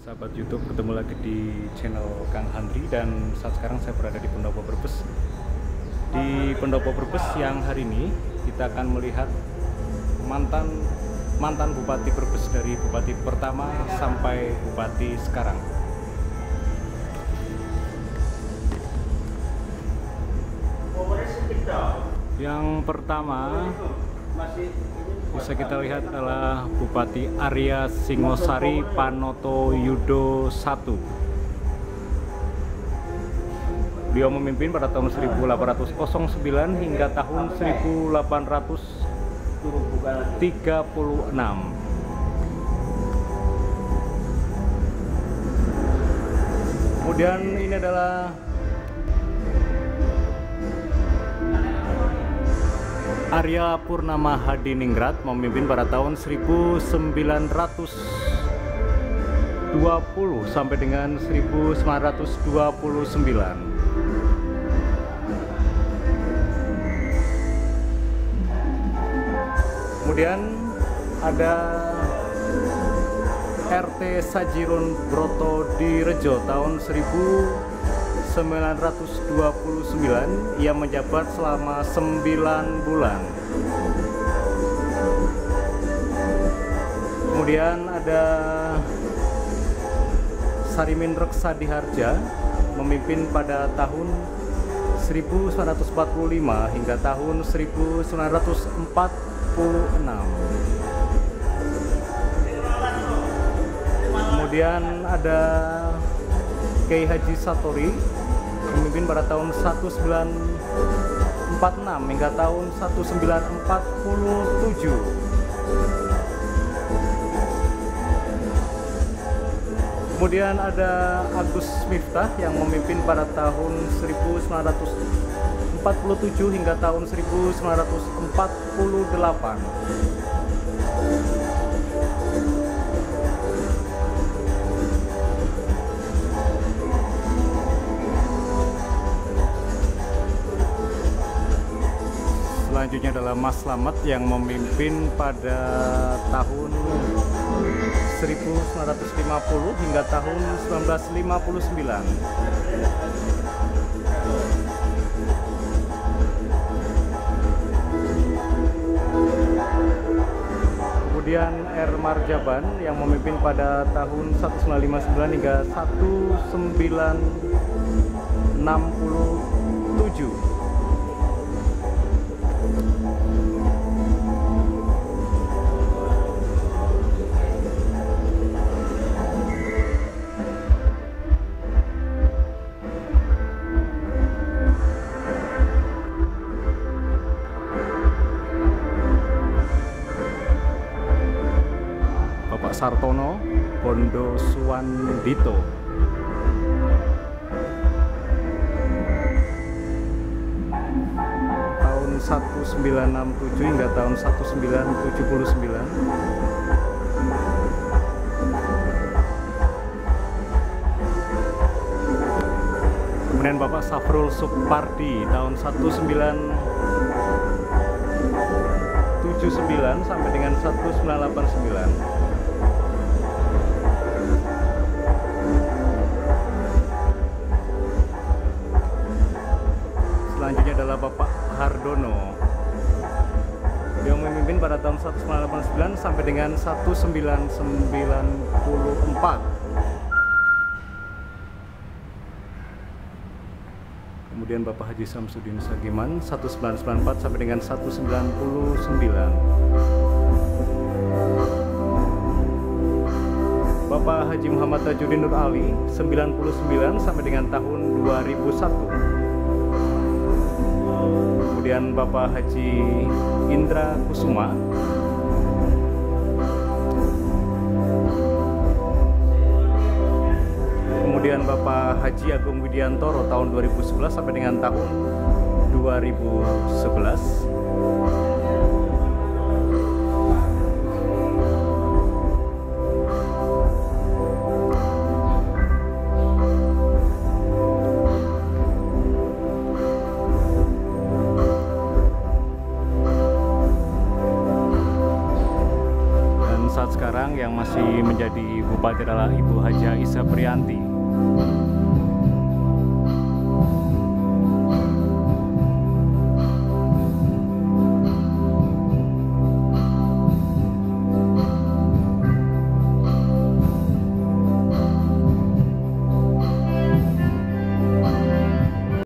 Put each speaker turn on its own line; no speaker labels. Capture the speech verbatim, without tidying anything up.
Sahabat YouTube, ketemu lagi di channel Kang Handri, dan saat sekarang saya berada di Pendopo Brebes. Di Pendopo Brebes yang hari ini kita akan melihat mantan mantan Bupati Brebes, dari Bupati pertama sampai Bupati sekarang. Yang pertama bisa kita lihat adalah Bupati Arya Singosari Panoto Yudo satu. Beliau memimpin pada tahun seribu delapan ratus sembilan hingga tahun seribu delapan ratus tiga puluh enam. Kemudian ini adalah Arya Purnama Hadiningrat, memimpin pada tahun seribu sembilan ratus dua puluh sampai dengan seribu sembilan ratus dua puluh sembilan. Kemudian ada R T Sajirun Broto di Rejo tahun seribu sembilan ratus dua puluh sembilan. Ia menjabat selama sembilan bulan. Kemudian ada Sarimin Reksa Diharja, memimpin pada tahun seribu sembilan ratus empat puluh lima hingga tahun seribu sembilan ratus empat puluh enam. Kemudian ada Kiai Haji Satori, memimpin pada tahun seribu sembilan ratus empat puluh enam hingga tahun seribu sembilan ratus empat puluh tujuh. Kemudian ada Agus Miftah yang memimpin pada tahun seribu sembilan ratus empat puluh tujuh hingga tahun seribu sembilan ratus empat puluh delapan. Selanjutnya adalah Mas Slamet yang memimpin pada tahun seribu sembilan ratus lima puluh hingga tahun seribu sembilan ratus lima puluh sembilan. Kemudian R. Marjaban yang memimpin pada tahun seribu sembilan ratus lima puluh sembilan hingga seribu sembilan ratus enam puluh tujuh. Bapak Sartono Bondo Suwandito, tahun seribu sembilan ratus enam puluh tujuh hingga tahun seribu sembilan ratus tujuh puluh sembilan. Kemudian Bapak Safrul Supardi tahun seribu sembilan ratus tujuh puluh sembilan sampai dengan seribu sembilan ratus delapan puluh sembilan. Selanjutnya adalah Bapak Hardono yang memimpin pada tahun seribu sembilan ratus delapan puluh sembilan sampai dengan seribu sembilan ratus sembilan puluh empat. Kemudian Bapak Haji Samsudin Sagiman seribu sembilan ratus sembilan puluh empat sampai dengan seribu sembilan ratus sembilan puluh sembilan. Bapak Haji Muhammad Tajuddin Nur Ali sembilan puluh sembilan sampai dengan tahun dua ribu satu. Kemudian Bapak Haji Indra Kusuma kemudian Bapak Haji Agung Widiantoro tahun dua ribu sebelas sampai dengan tahun dua ribu sebelas. saat sekarang yang masih menjadi tepat adalah Ibu Haja Isa Priyanti.